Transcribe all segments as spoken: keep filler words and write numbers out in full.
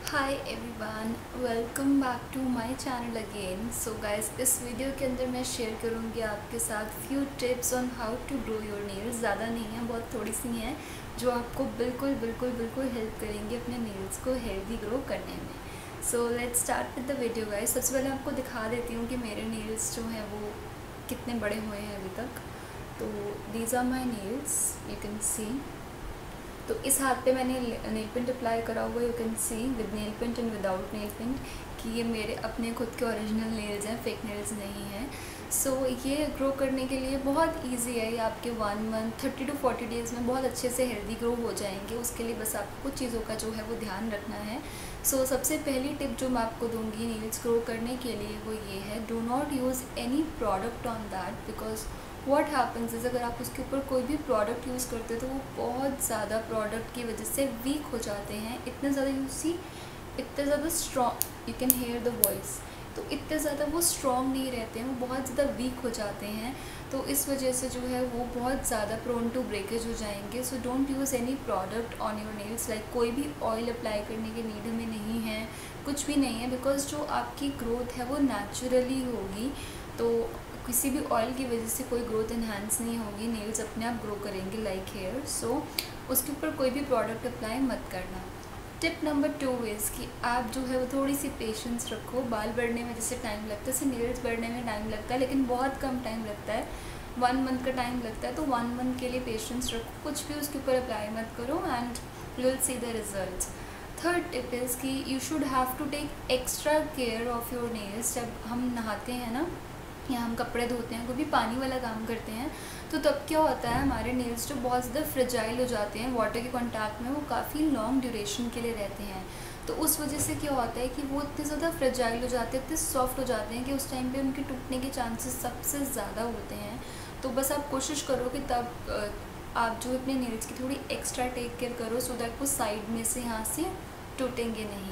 Hi everyone, welcome back to my channel again. So guys, इस video के अंदर मैं शेयर करूंगी आपके साथ few tips on how to grow your nails. ज़्यादा नहीं है, बहुत थोड़ी सी हैं जो आपको बिल्कुल बिल्कुल बिल्कुल हेल्प करेंगे अपने नेल्स को हेल्दी ग्रो करने में। So let's start with the video guys. सबसे पहले आपको दिखा देती हूँ कि मेरे नेल्स जो हैं वो कितने बड़े हुए हैं अभी तक। तो these are my nails, you can see. तो इस हाथ पे मैंने नेल पेंट अप्लाई करा हुआ है, you can see with nail paint and without nail paint, कि ये मेरे अपने खुद के ओरिजिनल नेल्स हैं, फेक नेल्स नहीं हैं। सो so, ये ग्रो करने के लिए बहुत इजी है। ये आपके one month thirty to forty days में बहुत अच्छे से हेल्दी ग्रो हो जाएंगे। उसके लिए बस आपको कुछ चीज़ों का जो है वो ध्यान रखना है। सो so, सबसे पहली टिप जो मैं आपको दूंगी नेल्स ग्रो करने के लिए वो ये है, do not use any product on that, because what happens is अगर आप उसके ऊपर कोई भी प्रोडक्ट यूज़ करते हो तो वो बहुत ज़्यादा प्रोडक्ट की वजह से वीक हो जाते हैं। इतने ज़्यादा यू सी इतने ज़्यादा strong, you can hear the voice, तो इतने ज़्यादा वो स्ट्रॉन्ग नहीं रहते हैं, वो बहुत ज़्यादा वीक हो जाते हैं। तो इस वजह से जो है वो बहुत ज़्यादा प्रोन टू ब्रेकेज हो जाएंगे। So don't use any product on your nails, like कोई भी ऑयल अप्लाई करने की नीड हमें नहीं है, कुछ भी नहीं है, बिकॉज जो आपकी ग्रोथ है वो नेचुरली होगी। तो किसी भी ऑयल की वजह से कोई ग्रोथ इन्हांस नहीं होगी, नेल्स अपने आप ग्रो करेंगे लाइक हेयर। सो उसके ऊपर कोई भी प्रोडक्ट अप्लाई मत करना। टिप नंबर टू इज़ कि आप जो है वो थोड़ी सी पेशेंस रखो। बाल बढ़ने में जैसे टाइम लगता है, जैसे नेल्स बढ़ने में टाइम लगता है, लेकिन बहुत कम टाइम लगता है, वन मंथ का टाइम लगता है। तो वन मंथ के लिए पेशेंस रखो, कुछ भी उसके ऊपर अप्लाई मत करो and you will see the results. Third tip is कि you should have to take extra care of your nails. जब हम नहाते हैं ना या हम कपड़े धोते हैं, कोई भी पानी वाला काम करते हैं, तो तब क्या होता है, हमारे नेल्स जो बहुत ज़्यादा फ्रेजाइल हो जाते हैं वाटर के कांटेक्ट में, वो काफ़ी लॉन्ग ड्यूरेशन के लिए रहते हैं। तो उस वजह से क्या होता है कि वो इतने ज़्यादा फ्रेजाइल हो जाते हैं, इतने सॉफ्ट हो जाते हैं कि उस टाइम पे उनके टूटने के चांसेस सबसे ज़्यादा होते हैं। तो बस आप कोशिश करो कि तब आप जो अपने नेल्स की थोड़ी एक्स्ट्रा टेक केयर करो, सो दैट वो साइड में से यहाँ से टूटेंगे नहीं।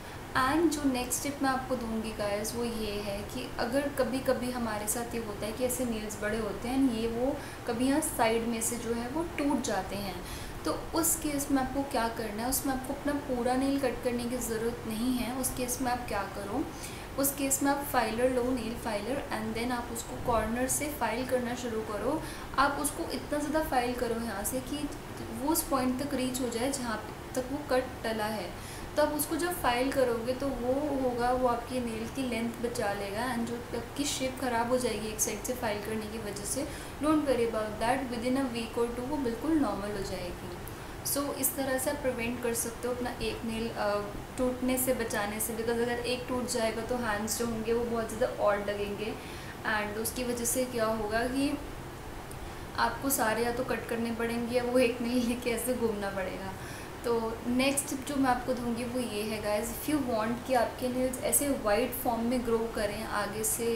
एंड जो नेक्स्ट टिप मैं आपको दूंगी गाइस वो ये है कि अगर कभी कभी हमारे साथ ये होता है कि ऐसे नेल्स बड़े होते हैं, ये वो कभी यहाँ साइड में से जो है वो टूट जाते हैं, तो उस केस में आपको क्या करना है, उसमें आपको अपना पूरा नेल कट करने की ज़रूरत नहीं है। उस केस में आप क्या करो, उस केस में आप फाइलर लो, नेल फाइलर, एंड देन आप उसको कॉर्नर से फाइल करना शुरू करो। आप उसको इतना ज़्यादा फाइल करो यहाँ से कि वो उस पॉइंट तक रीच हो जाए जहाँ तक वो कट टला है। तो आप उसको जब फाइल करोगे तो वो होगा, वो आपकी नेल की लेंथ बचा लेगा एंड जो आपकी शेप ख़राब हो जाएगी एक साइड से फाइल करने की वजह से, don't worry about that, within a week और टू वो बिल्कुल नॉर्मल हो जाएगी। सो so, इस तरह से आप प्रिवेंट कर सकते हो अपना एक नेल टूटने से बचाने से, बिकॉज अगर एक टूट जाएगा तो हैंड्स जो होंगे वो बहुत ज़्यादा ऑड लगेंगे एंड उसकी वजह से क्या होगा कि आपको सारे या तो कट करने पड़ेंगे या वो एक नेल लेके ऐसे घूमना पड़ेगा। तो नेक्स्ट टिप जो मैं आपको दूंगी वो ये है गाइज, इफ़ यू वांट कि आपके नेल्स ऐसे वाइट फॉर्म में ग्रो करें, आगे से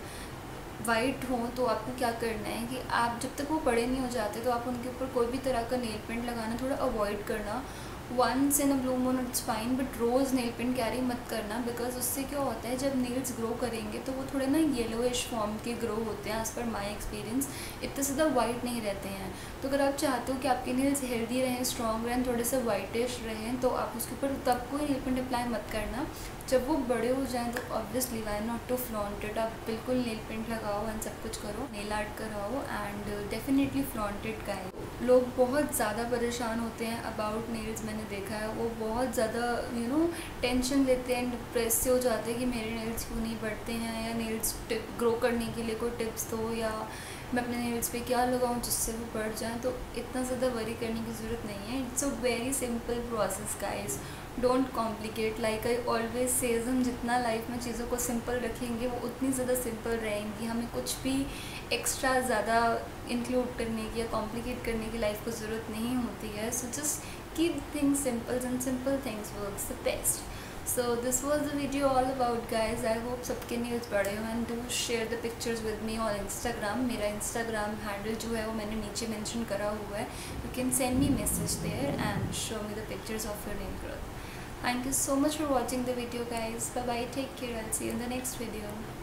वाइट हों, तो आपको क्या करना है कि आप जब तक वो बड़े नहीं हो जाते तो आप उनके ऊपर कोई भी तरह का नेल पेंट लगाना थोड़ा अवॉइड करना। Once in a blue moon it's fine, but रोज़ नेल पेंट कैरी मत करना, बिकॉज उससे क्या होता है जब नेल्स ग्रो करेंगे तो वो थोड़े ना येलोइश फॉर्म के ग्रो होते हैं, एज़ पर माई एक्सपीरियंस इतने ज़्यादा वाइट नहीं रहते हैं। तो अगर आप चाहते हो कि आपके नेल्स हेल्दी रहें, स्ट्रॉन्ग रहें, थोड़े से वाइटिश रहें, तो आप उसके ऊपर तब कोई नेल पेंट अप्लाई मत करना। जब वो बड़े हो जाएँ तो obviously why not to flaunt it, आप बिल्कुल नेल पेंट लगाओ एंड सब कुछ करो, नेल आर्ट कराओ and definitely flaunt it guys. लोग बहुत ज़्यादा परेशान होते हैं अबाउट नेल्स, मैंने देखा है, वो बहुत ज़्यादा यू नो टेंशन लेते हैं, डिप्रेस से हो जाते हैं कि मेरे नेल्स क्यों नहीं बढ़ते हैं, या नेल्स ग्रो करने के लिए कोई टिप्स दो, या मैं अपने नेल्स पे क्या लगाऊं जिससे वो बढ़ जाए। तो इतना ज़्यादा वरी करने की ज़रूरत नहीं है, it's a very simple process guys, don't complicate. Like I always says, हम जितना लाइफ में चीज़ों को सिंपल रखेंगे वो उतनी ज़्यादा सिंपल रहेंगी, हमें कुछ भी एक्स्ट्रा ज़्यादा इंक्लूड करने की या कॉम्प्लिकेट करने की लाइफ को ज़रूरत नहीं होती है। So just keep things simple and simple things works the best. So this was the video all about guys. I hope सबके नेल्स बड़े हो and do share the pictures with me on Instagram. मेरा Instagram handle जो है वो मैंने नीचे mention करा हुआ है, you can send me message there and show me the pictures of your nail growth. Thank you so much for watching the video guys. Bye bye, take care, I'll see you in the next video.